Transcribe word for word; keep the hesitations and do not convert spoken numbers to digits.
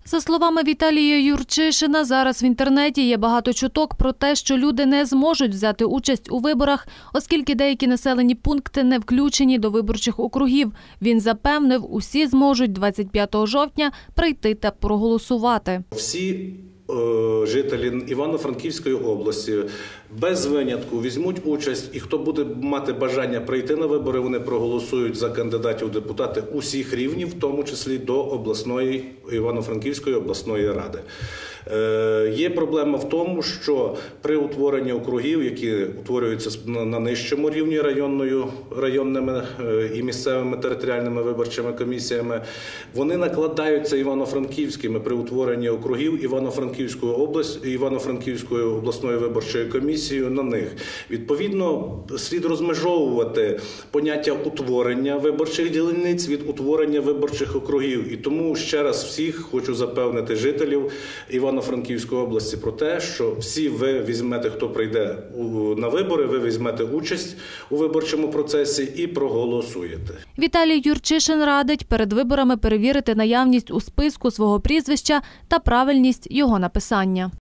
За словами Віталія Юрчишина, зараз в інтернеті є багато чуток про те, що люди не зможуть взяти участь у виборах, оскільки деякі населені пункти не включені до виборчих округів. Він запевнив, усі зможуть двадцять п'ятого жовтня прийти та проголосувати. Всі жителі Івано-Франківської області без винятку візьмуть участь, і хто буде мати бажання прийти на вибори, вони проголосують за кандидатів в депутати усіх рівнів, в тому числі до обласної, Івано-Франківської обласної ради. Є проблема в тому, що при утворенні округів, які утворюються на нижчому рівні районною, районними і місцевими територіальними виборчими комісіями, вони накладаються івано-франківськими при утворенні округів Івано-Франківської області, Івано-Франківської обласної виборчої комісії на них. Відповідно, слід розмежовувати поняття утворення виборчих дільниць від утворення виборчих округів. І тому ще раз всіх хочу запевнити жителів Івано-Франківської області про те, що всі ви візьмете, хто прийде на вибори, ви візьмете участь у виборчому процесі і проголосуєте. Віталій Юрчишин радить перед виборами перевірити наявність у списку свого прізвища та правильність його написання.